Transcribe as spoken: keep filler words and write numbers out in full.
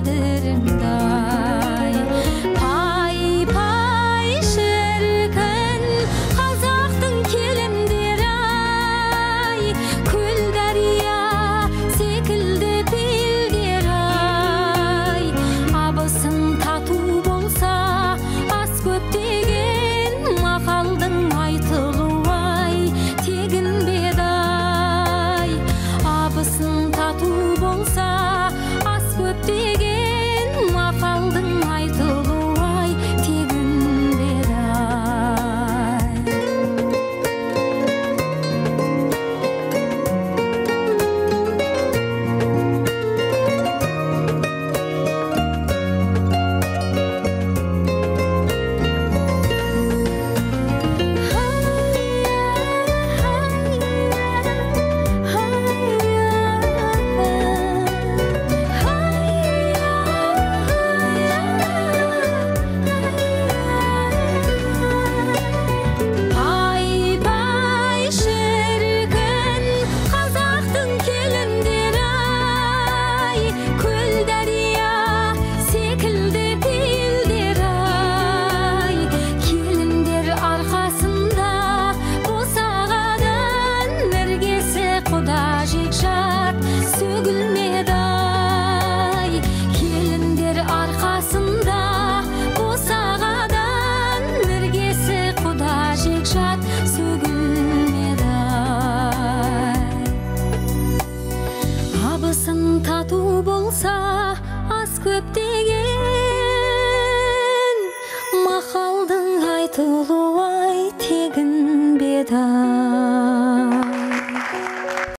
қадірімдай. Пай пай шіркін қазақтың келімдері ай, көл дария секілді белдері ай. Абысын тату болса ас көп деген мақалдың айтылу ай, тегін бедай. Абысын тату болса ас көп деген мақалдың айтылу ай, тегін бедай. Пай пай шіркін қазақтың келімдері ай, көл дария секілді белдері ай. Келіндер арқасында босағадан іргесі құда жекжат сөгілмеді ай. Келіндер арқасында босағадан іргесі құда жекжат сөгілмеді ай. Абысын тату болса ас көп деген мақалдың айтылу ай, тегін бедай.